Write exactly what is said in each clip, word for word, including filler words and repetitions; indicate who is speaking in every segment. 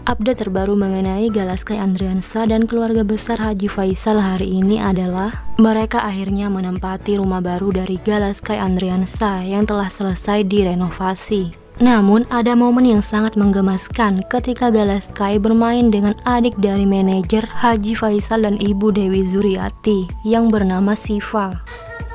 Speaker 1: Update terbaru mengenai Galaskai Andriansyah dan keluarga besar Haji Faisal hari ini adalah mereka akhirnya menempati rumah baru dari Galaskai Andriansyah yang telah selesai direnovasi. Namun ada momen yang sangat menggemaskan ketika Galaskai bermain dengan adik dari manajer Haji Faisal dan ibu Dewi Zuriati yang bernama Siva.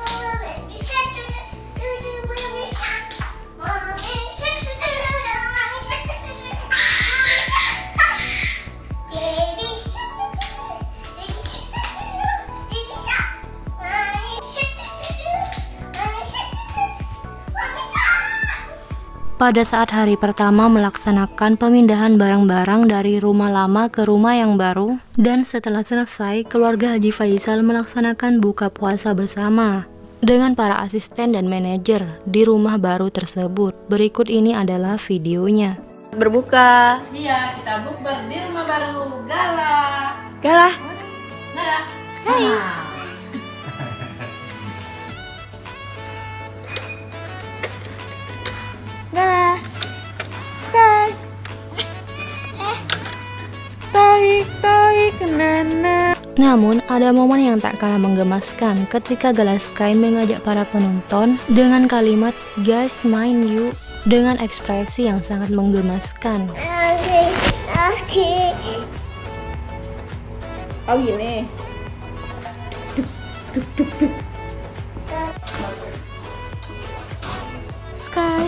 Speaker 1: Pada saat hari pertama melaksanakan pemindahan barang-barang dari rumah lama ke rumah yang baru, dan setelah selesai, keluarga Haji Faisal melaksanakan buka puasa bersama dengan para asisten dan manajer di rumah baru tersebut. Berikut ini adalah videonya. Berbuka.
Speaker 2: Iya, kita bukber di rumah baru Gala.
Speaker 1: Gala.
Speaker 2: Gala.
Speaker 1: Hai. Gala, Sky, taik taik nana. Namun ada momen yang tak kalah menggemaskan ketika Galaskai mengajak para penonton dengan kalimat "guys main yuk" dengan ekspresi yang sangat menggemaskan.
Speaker 2: Oke, oke. Oh gini. Duk, duk, duk, duk.
Speaker 1: Sky.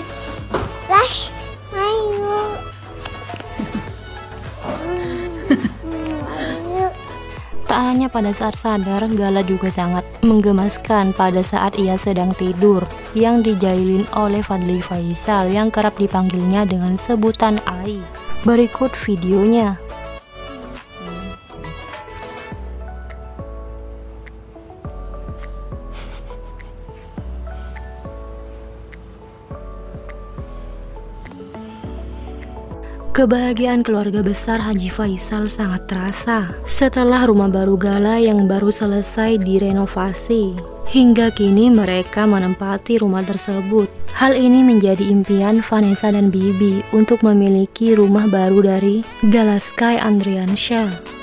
Speaker 1: Tak hanya pada saat sadar, Gala juga sangat menggemaskan pada saat ia sedang tidur yang dijailin oleh Fadly Faisal yang kerap dipanggilnya dengan sebutan Ai. Berikut videonya. Kebahagiaan keluarga besar Haji Faisal sangat terasa setelah rumah baru Gala yang baru selesai direnovasi. Hingga kini mereka menempati rumah tersebut. Hal ini menjadi impian Vanessa dan Bibi untuk memiliki rumah baru dari Galaskai Andriansyah.